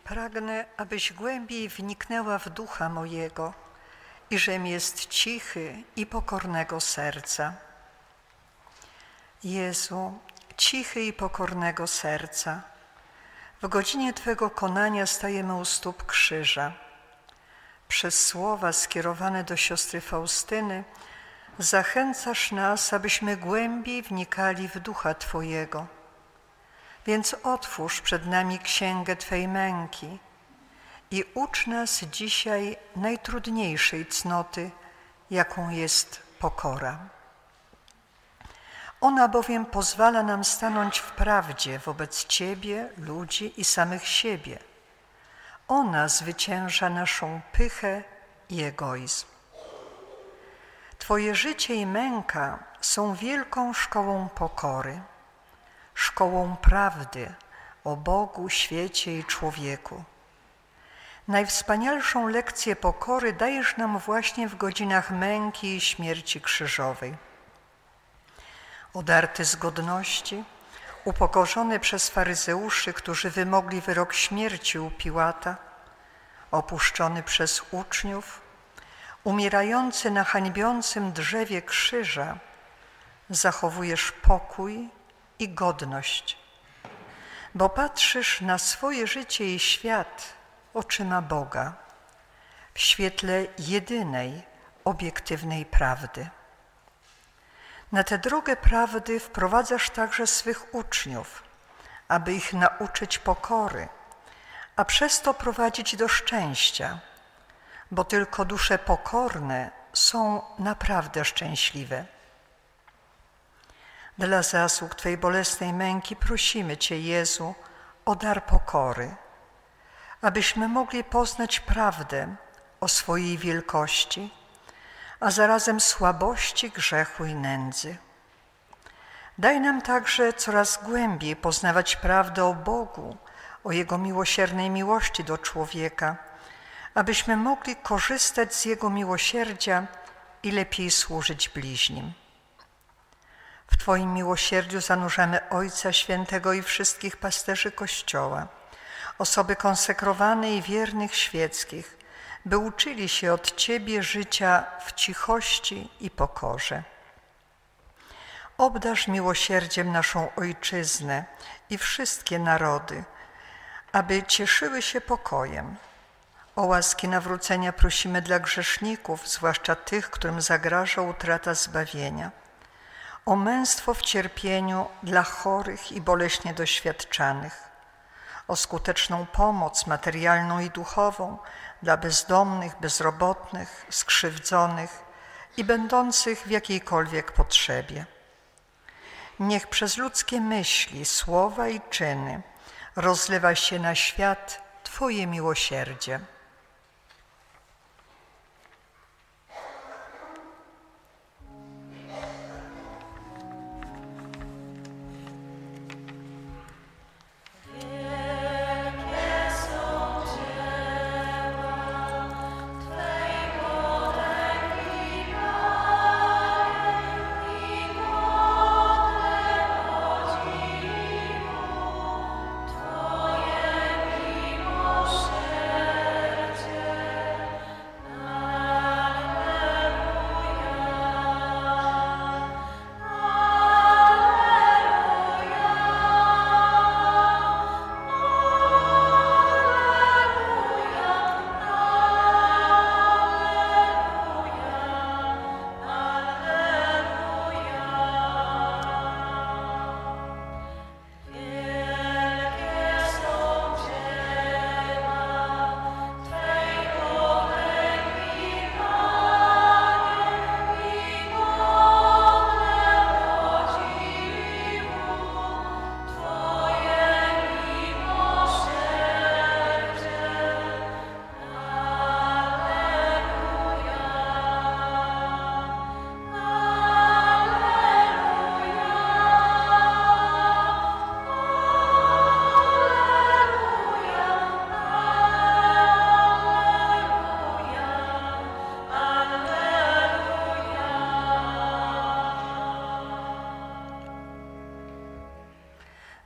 Pragnę, abyś głębiej wniknęła w ducha mojego i żem jest cichy i pokornego serca. Jezu, cichy i pokornego serca, w godzinie Twego konania stajemy u stóp krzyża. Przez słowa skierowane do siostry Faustyny zachęcasz nas, abyśmy głębiej wnikali w ducha Twojego. Więc otwórz przed nami księgę Twej męki i ucz nas dzisiaj najtrudniejszej cnoty, jaką jest pokora. Ona bowiem pozwala nam stanąć w prawdzie wobec Ciebie, ludzi i samych siebie. Ona zwycięża naszą pychę i egoizm. Twoje życie i męka są wielką szkołą pokory, szkołą prawdy o Bogu, świecie i człowieku. Najwspanialszą lekcję pokory dajesz nam właśnie w godzinach męki i śmierci krzyżowej. Odarty z godności, upokorzony przez faryzeuszy, którzy wymogli wyrok śmierci u Piłata, opuszczony przez uczniów, umierający na hańbiącym drzewie krzyża, zachowujesz pokój i godność, bo patrzysz na swoje życie i świat oczyma Boga, w świetle jedynej, obiektywnej prawdy. Na tę drogę prawdy wprowadzasz także swych uczniów, aby ich nauczyć pokory, a przez to prowadzić do szczęścia, bo tylko dusze pokorne są naprawdę szczęśliwe. Dla zasług Twej bolesnej męki prosimy Cię, Jezu, o dar pokory, abyśmy mogli poznać prawdę o swojej wielkości, a zarazem słabości, grzechu i nędzy. Daj nam także coraz głębiej poznawać prawdę o Bogu, o Jego miłosiernej miłości do człowieka, abyśmy mogli korzystać z Jego miłosierdzia i lepiej służyć bliźnim. W Twoim miłosierdziu zanurzamy Ojca Świętego i wszystkich pasterzy Kościoła, osoby konsekrowane i wiernych świeckich, by uczyli się od Ciebie życia w cichości i pokorze. Obdarz miłosierdziem naszą Ojczyznę i wszystkie narody, aby cieszyły się pokojem. O łaski nawrócenia prosimy dla grzeszników, zwłaszcza tych, którym zagraża utrata zbawienia. O męstwo w cierpieniu dla chorych i boleśnie doświadczanych. O skuteczną pomoc materialną i duchową dla bezdomnych, bezrobotnych, skrzywdzonych i będących w jakiejkolwiek potrzebie. Niech przez ludzkie myśli, słowa i czyny rozlewa się na świat Twoje miłosierdzie. Twoje miłosierdzie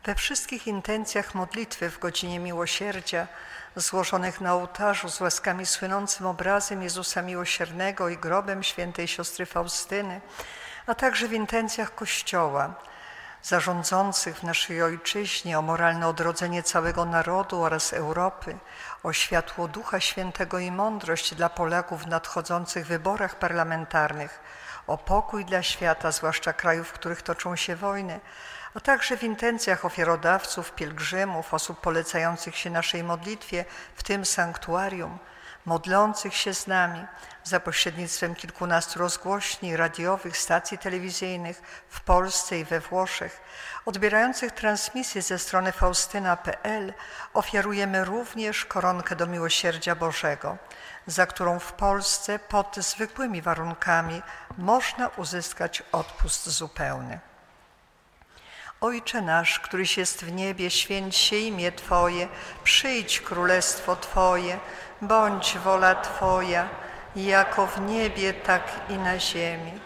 We wszystkich intencjach modlitwy w godzinie miłosierdzia, złożonych na ołtarzu z łaskami słynącym obrazem Jezusa Miłosiernego i grobem świętej siostry Faustyny, a także w intencjach Kościoła, zarządzących w naszej Ojczyźnie o moralne odrodzenie całego narodu oraz Europy, o światło Ducha Świętego i mądrość dla Polaków w nadchodzących wyborach parlamentarnych, o pokój dla świata, zwłaszcza krajów, w których toczą się wojny, a także w intencjach ofiarodawców, pielgrzymów, osób polecających się naszej modlitwie, w tym sanktuarium, modlących się z nami za pośrednictwem kilkunastu rozgłośni radiowych, stacji telewizyjnych w Polsce i we Włoszech, odbierających transmisję ze strony faustyna.pl, ofiarujemy również koronkę do miłosierdzia Bożego, za którą w Polsce pod zwykłymi warunkami można uzyskać odpust zupełny. Ojcze nasz, któryś jest w niebie, święć się imię Twoje, przyjdź królestwo Twoje, bądź wola Twoja, jako w niebie, tak i na ziemi.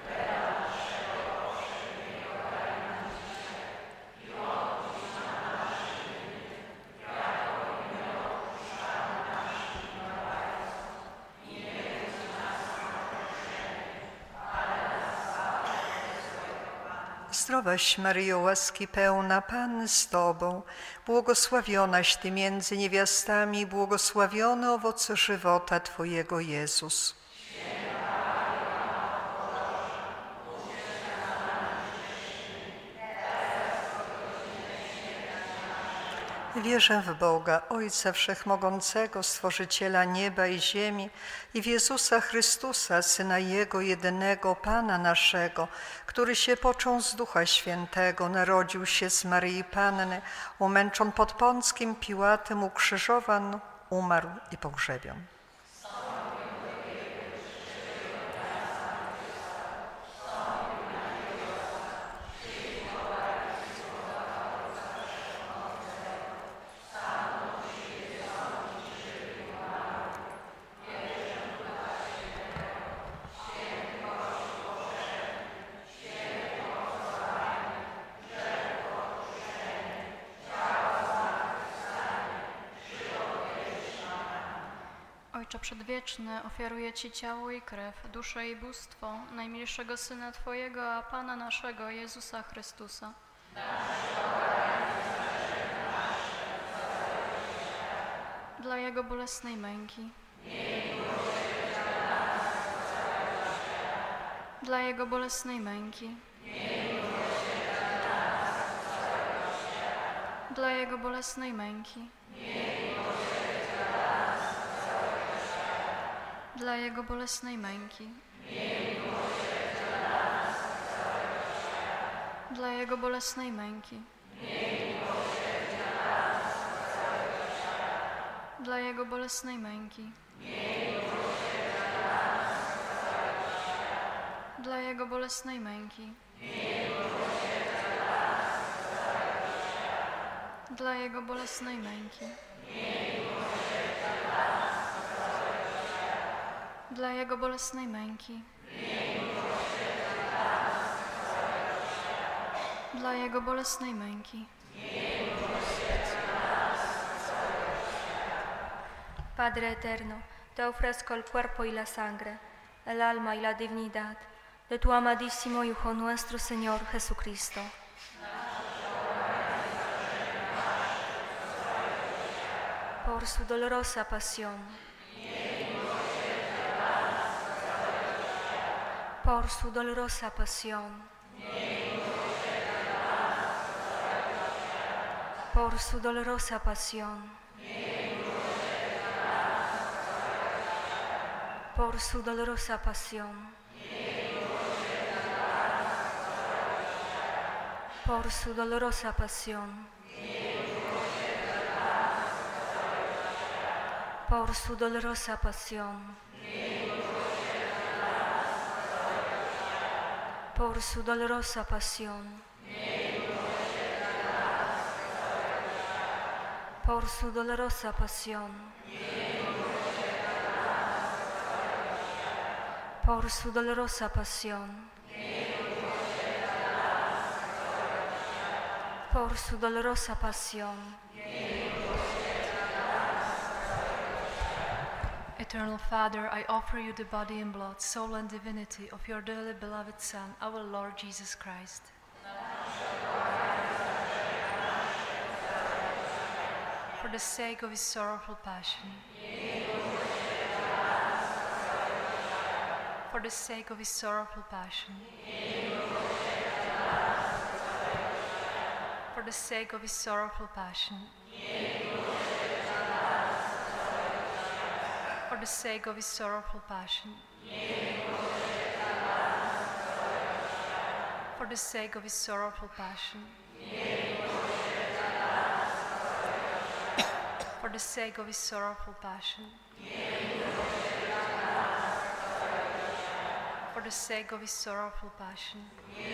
Zdrowaś Maryjo, łaski pełna, Pan z Tobą, błogosławionaś Ty między niewiastami i błogosławiony owoc żywota Twojego, Jezus. Wierzę w Boga, Ojca Wszechmogącego, Stworzyciela nieba i ziemi i w Jezusa Chrystusa, Syna Jego jedynego, Pana naszego, który się począł z Ducha Świętego, narodził się z Maryi Panny, umęczon pod Pąckim Piłatem, ukrzyżowan, umarł i pogrzebion. Ojcze Przedwieczny, ofiaruję Ci ciało i krew, duszę i bóstwo najmilszego Syna Twojego, a Pana naszego, Jezusa Chrystusa. Dla Jego bolesnej męki, dla Jego bolesnej męki, dla Jego bolesnej męki, dla Jego bolesnej męki, dla Jego bolesnej męki, dla Jego bolesnej męki, dla Jego bolesnej męki, dla Jego bolesnej męki, dla Jego bolesnej męki, dla Jego bolesnej męki. Padre eterno, te ofrezco el cuerpo y la sangre, el alma y la divinidad de tu amadísimo Hijo nuestro Señor Jesucristo. Por su dolorosa pasión, por su dolorosa pasión, por su dolorosa pasión, por su dolorosa pasión, por su dolorosa pasión, por su dolorosa pasión, por su dolorosa pasión, por su dolorosa pasión, por su dolorosa pasión, por su dolorosa pasión. Eternal Father, I offer you the body and blood, soul and divinity of your dearly beloved Son, our Lord Jesus Christ. For the sake of his sorrowful passion. For the sake of his sorrowful passion. For the sake of his sorrowful passion. For the sake of his sorrowful passion. For the sake of his sorrowful passion. For the sake of his sorrowful passion. For the sake of his sorrowful passion.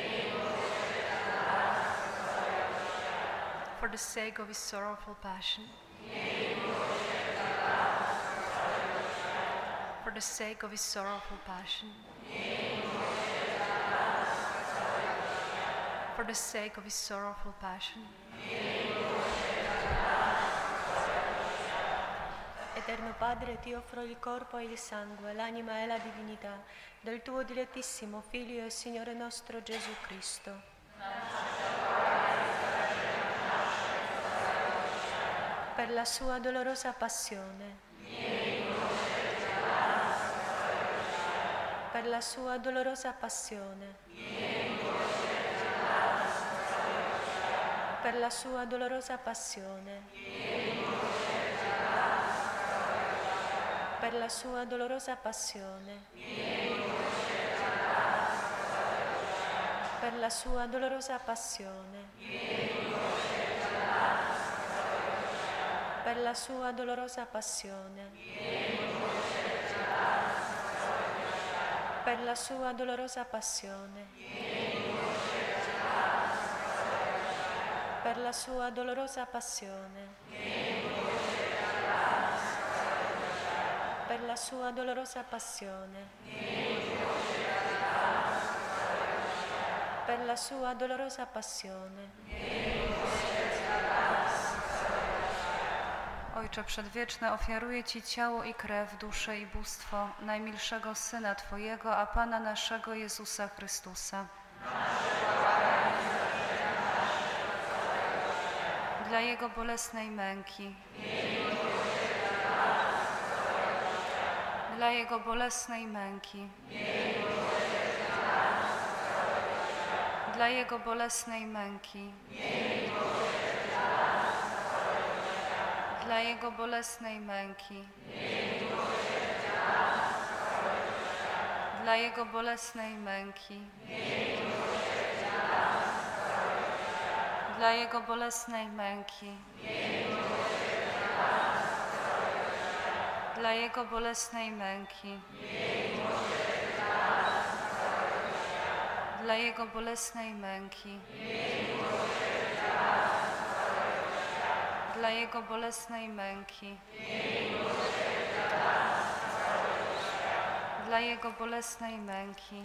For the sake of his sorrowful passion. For the sake of his sorrowful passion. For the sake of his sorrowful passion. Eterno Padre, ti offro il corpo e il sangue, l'anima e la divinità del tuo dilettissimo Figlio e Signore nostro Gesù Cristo. Per la sua dolorosa passione. Per la sua dolorosa passione. Per la sua dolorosa passione. Per la sua dolorosa passione. Per la sua dolorosa passione. Per la sua dolorosa passione. Per la sua dolorosa passione. Per la sua dolorosa passione. Per la sua dolorosa passione. Per la sua dolorosa passione. Ojcze Przedwieczny, ofiaruję Ci ciało i krew, duszę i bóstwo najmilszego Syna Twojego, a Pana naszego Jezusa Chrystusa. Dla Jego bolesnej męki. Dla Jego bolesnej męki. Dla Jego bolesnej męki. Dla Jego bolesnej męki. Dla Jego bolesnej męki. Dla Jego bolesnej męki. Dla Jego bolesnej męki. Dla Jego bolesnej męki. Dla Jego bolesnej męki. Dla Jego bolesnej męki.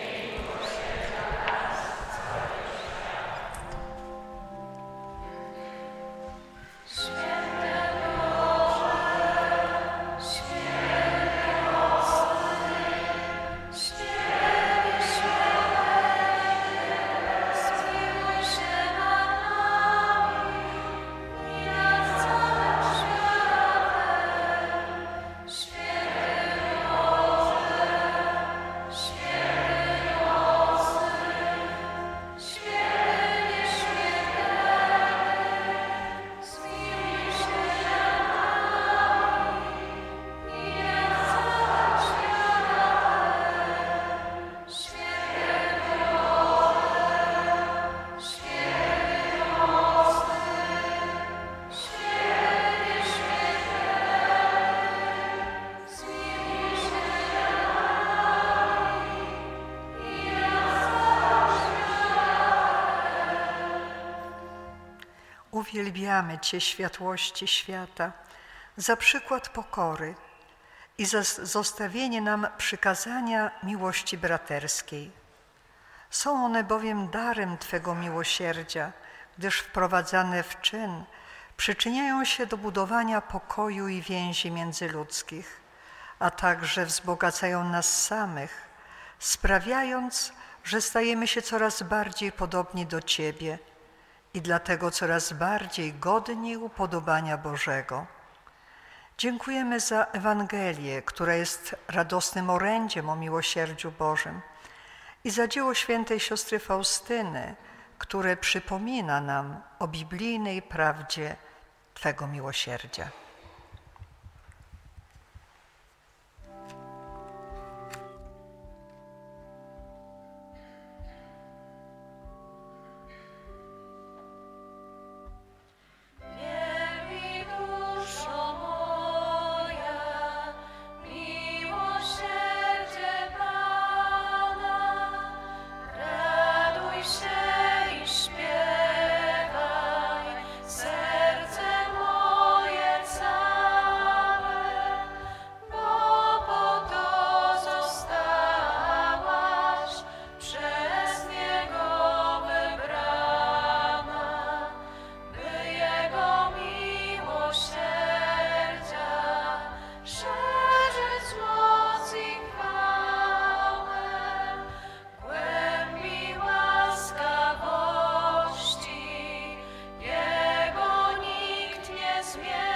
Uwielbiamy Cię, światłości świata, za przykład pokory i za zostawienie nam przykazania miłości braterskiej. Są one bowiem darem Twego miłosierdzia gdyż wprowadzane w czyn przyczyniają się do budowania pokoju i więzi międzyludzkich, a także wzbogacają nas samych, sprawiając, że stajemy się coraz bardziej podobni do Ciebie i dlatego coraz bardziej godni upodobania Bożego. Dziękujemy za Ewangelię, która jest radosnym orędziem o miłosierdziu Bożym, i za dzieło świętej siostry Faustyny, które przypomina nam o biblijnej prawdzie Twego miłosierdzia. Zmieni.